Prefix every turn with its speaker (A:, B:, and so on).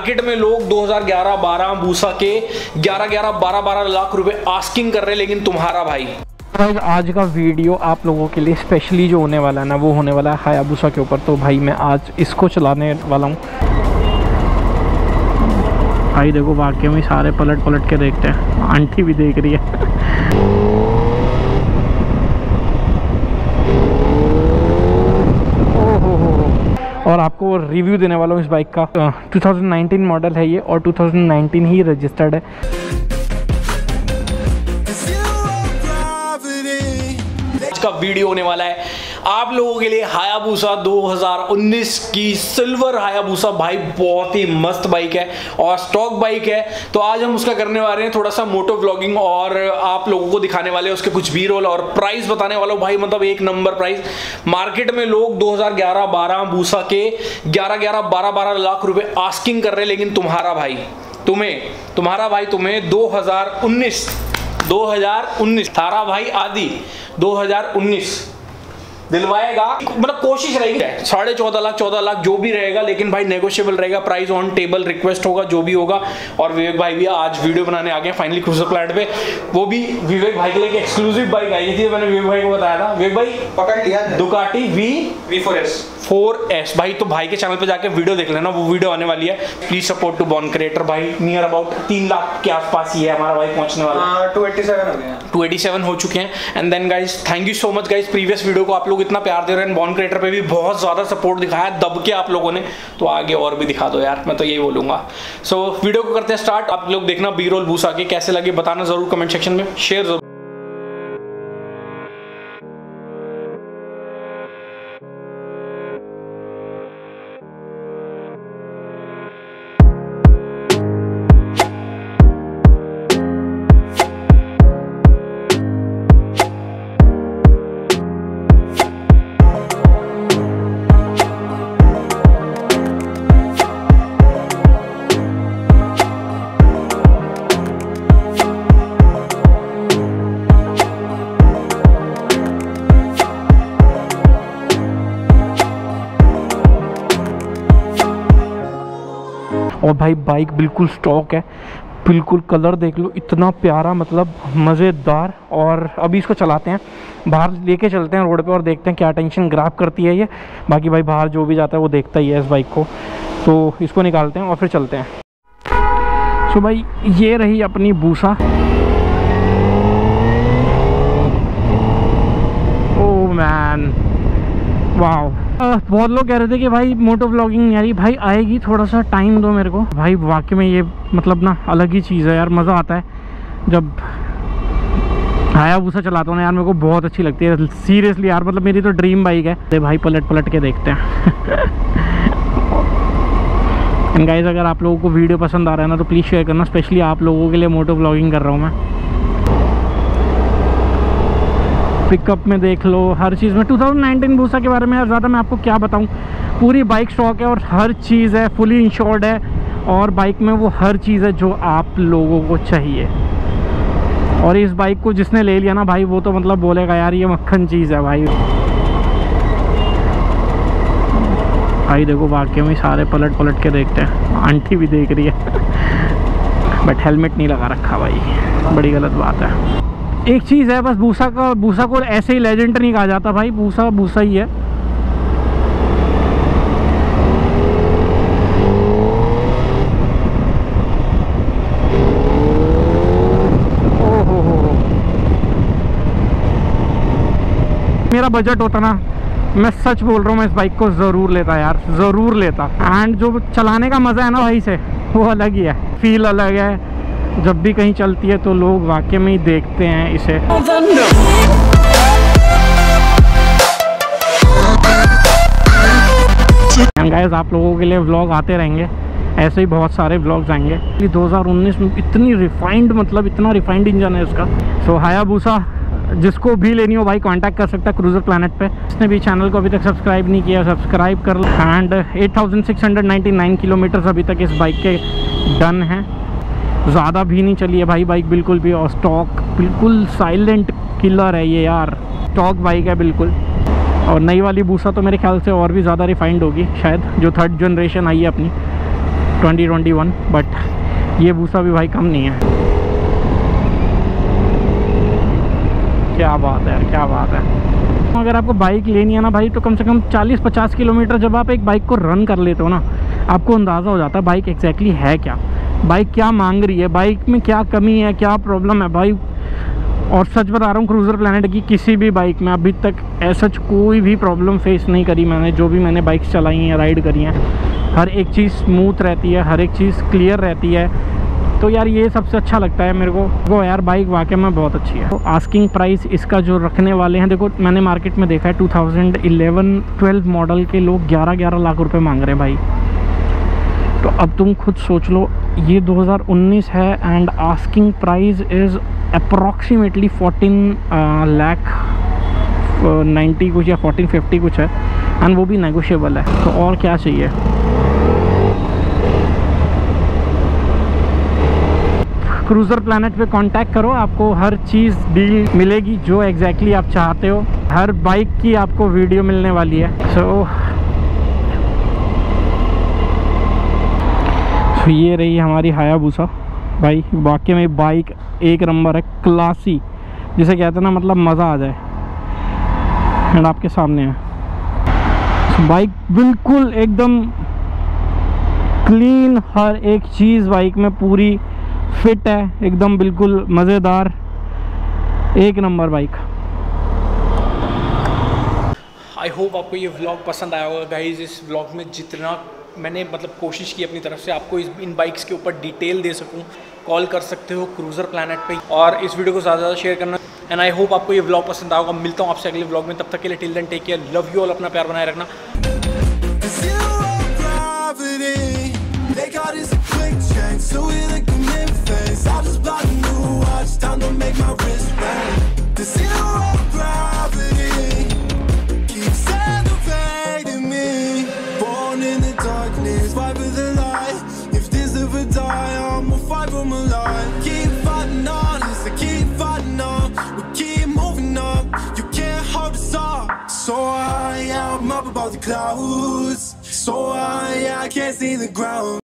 A: Market में लोग 2011-12 बूसा के 11-12 लाख रुपए आस्किंग कर रहे हैं, लेकिन तुम्हारा भाई
B: आज का वीडियो आप लोगों के लिए स्पेशली जो होने वाला है ना, वो होने वाला है हायाबुसा के ऊपर। तो भाई मैं आज इसको चलाने वाला हूँ। भाई देखो वाकई में सारे पलट पलट के देखते हैं, आंटी भी देख रही है। और आपको रिव्यू देने वाला हूँ इस बाइक का। 2019 मॉडल है ये और 2019 ही रजिस्टर्ड है।
A: आज का वीडियो होने वाला है आप लोगों के लिए हायाबुसा 2019 की सिल्वर हायाबुसा। भाई बहुत ही मस्त बाइक है और स्टॉक बाइक है। तो आज हम उसका करने वाले हैं थोड़ा सा मोटो व्लॉगिंग और आप लोगों को दिखाने वाले हैं उसके कुछ बी रोल और प्राइस बताने वाला हूँ। भाई मतलब एक नंबर प्राइस। मार्केट में लोग 2011-12 बूसा के 11-12 लाख रुपए आस्किंग कर रहे हैं, लेकिन तुम्हारा भाई तुम्हें 2019 थारा भाई आदि 2019 दिलवाएगा। मतलब कोशिश रहेगी 14.5 लाख जो भी रहेगा, लेकिन भाई नेगोशिएबल रहेगा, प्राइस ऑन टेबल, रिक्वेस्ट होगा जो भी होगा। और विवेक भाई भी आज वीडियो बनाने आ गए फाइनली क्रूजर प्लेट पे। वो भी विवेक भाई के लिए एक्सक्लूसिव बाइक आई थी, मैंने विवेक भाई को बताया था। विवेक भाई पकड़ लिया दुकाटी V4S भाई। तो भाई के चैनल पे जाके वीडियो देख लेना, वो वीडियो आने वाली है। Please support to born creator. भाई नियर अबाउट 3 लाख के आसपास ही है हमारा भाई पहुंचने वाला।
B: 287 हो गया,
A: 287 हो चुके हैं। And then guys thank you so much guys, previous video को आप लोग इतना प्यार दे रहे हैं, बॉर्न क्रिएटर पे भी बहुत ज्यादा सपोर्ट दिखाया दब के आप लोगों ने, तो आगे और भी दिखा दो यार, मैं तो यही बोलूंगा। सो वीडियो को करते हैं स्टार्ट। आप लोग देखना बी रोल बूसा के कैसे लगे, बताना जरूर कमेंट सेक्शन में, शेयर जरूर।
B: और भाई बाइक बिल्कुल स्टॉक है, बिल्कुल कलर देख लो इतना प्यारा, मतलब मज़ेदार। और अभी इसको चलाते हैं, बाहर लेके चलते हैं रोड पे और देखते हैं क्या टेंशन ग्राफ करती है ये। बाकी भाई बाहर जो भी जाता है वो देखता ही है इस बाइक को, तो इसको निकालते हैं और फिर चलते हैं। सो भाई ये रही अपनी बूसा। ओह मैन वाह। बहुत लोग कह रहे थे कि भाई मोटो व्लॉगिंग नहीं आ रही, भाई आएगी, थोड़ा सा टाइम दो मेरे को। भाई वाकई में ये मतलब ना अलग ही चीज़ है यार, मज़ा आता है जब हायाबुसा चलाता हूँ ना यार, मेरे को बहुत अच्छी लगती है सीरियसली यार, मतलब मेरी तो ड्रीम बाइक है। तो भाई पलट पलट के देखते हैं। एंड गाइस अगर आप लोगों को वीडियो पसंद आ रहा है ना तो प्लीज़ शेयर करना, स्पेशली आप लोगों के लिए मोटो व्लॉगिंग कर रहा हूँ मैं। पिकअप में देख लो, हर चीज़ में 2019 बूसा के बारे में यार ज़्यादा मैं आपको क्या बताऊं। पूरी बाइक स्टॉक है और हर चीज़ है, फुली इंश्योर्ड है, और बाइक में वो हर चीज़ है जो आप लोगों को चाहिए। और इस बाइक को जिसने ले लिया ना भाई, वो तो मतलब बोलेगा यार ये मक्खन चीज़ है भाई। भाई देखो वाकई में सारे पलट पलट के देखते हैं, आंटी भी देख रही है। बट हेलमेट नहीं लगा रखा भाई, बड़ी गलत बात है। एक चीज़ है बस, बूसा को ऐसे ही लेजेंड नहीं कहा जाता भाई, बूसा ही है। मेरा बजट होता ना, मैं सच बोल रहा हूँ, मैं इस बाइक को ज़रूर लेता यार, ज़रूर लेता। एंड जो चलाने का मज़ा है ना भाई से, वो अलग ही है, फील अलग है। जब भी कहीं चलती है तो लोग वाकई में ही देखते हैं इसे। गाइस आप लोगों के लिए व्लॉग आते रहेंगे, ऐसे ही बहुत सारे व्लॉग्स आएंगे। 2019 में इतनी रिफाइंड, मतलब इतना रिफाइंड इंजन है इसका। सो हायाबुसा जिसको भी लेनी हो भाई कांटेक्ट कर सकता है क्रूजर प्लैनेट पे। जिसने भी चैनल को अभी तक सब्सक्राइब नहीं किया सब्सक्राइब कर लो। एंड 8699 किलोमीटर अभी तक इस बाइक के डन हैं, ज़्यादा भी नहीं चली है भाई बाइक बिल्कुल भी। और स्टॉक बिल्कुल साइलेंट किलर है ये यार, स्टॉक बाइक है बिल्कुल। और नई वाली बूसा तो मेरे ख्याल से और भी ज़्यादा रिफाइंड होगी शायद, जो 3rd जनरेशन आई है अपनी। 2021, बट ये भूसा भी भाई कम नहीं है। क्या बात है यार, क्या बात है। अगर आपको बाइक लेनी है ना भाई, तो कम से कम 40-50 किलोमीटर जब आप एक बाइक को रन कर लेते हो ना, आपको अंदाज़ा हो जाता है बाइक एग्जैक्टली है क्या, बाइक क्या मांग रही है, बाइक में क्या कमी है, क्या प्रॉब्लम है भाई। और सच बता रहा हूँ, क्रूज़र प्लैनेट की किसी भी बाइक में अभी तक ऐसा कोई भी प्रॉब्लम फेस नहीं करी मैंने। जो भी मैंने बाइक्स चलाई हैं, राइड करी हैं, हर एक चीज़ स्मूथ रहती है, हर एक चीज़ क्लियर रहती है। तो यार ये सबसे अच्छा लगता है मेरे को यार, बाइक वाकई में बहुत अच्छी है। तो आस्किंग प्राइस इसका जो रखने वाले हैं, देखो मैंने मार्केट में देखा है 2011-12 मॉडल के लोग 11-11 लाख रुपए मांग रहे हैं भाई। तो अब तुम खुद सोच लो, ये 2019 है and asking price is approximately 14,90,000 कुछ या 1450 कुछ है, एंड वो भी नेगोशिएबल है। तो और क्या चाहिए। क्रूज़र प्लैनेट पे कांटेक्ट करो, आपको हर चीज़ डील मिलेगी जो एग्जैक्टली आप चाहते हो। हर बाइक की आपको वीडियो मिलने वाली है। सो ये रही हमारी हायाबुसा भाई, वाकई में बाइक एक नंबर है, क्लासी जिसे कहते हैं ना, मतलब मज़ा आ जाए। एंड आपके सामने है बाइक, बिल्कुल एकदम क्लीन, हर एक चीज़ बाइक में पूरी फिट है, एकदम बिल्कुल मज़ेदार, एक नंबर बाइक।
A: आई होप आपको ये व्लॉग पसंद आया होगा गाइज। इस व्लॉग में जितना मैंने मतलब कोशिश की अपनी तरफ से आपको इन बाइक्स के ऊपर डिटेल दे सकूं, कॉल कर सकते हो क्रूज़र प्लैनेट पे, और इस वीडियो को ज़्यादा शेयर करना। एंड आई होप आपको ये व्लॉग पसंद आएगा। मिलता हूँ आपसे अगले व्लॉग में, तब तक के लिए till then take care, love you all, अपना प्यार बनाए रखना।
C: So high, I'm up above the clouds. So high, I can't see the ground.